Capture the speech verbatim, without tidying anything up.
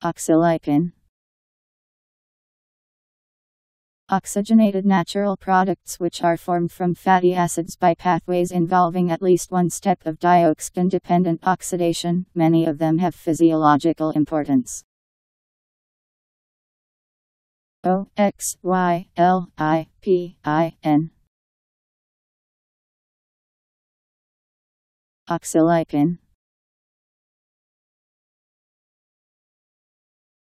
Oxylipin. Oxygenated natural products which are formed from fatty acids by pathways involving at least one step of dioxygen-dependent oxidation. Many of them have physiological importance. O X Y L I P I N. Oxylipin.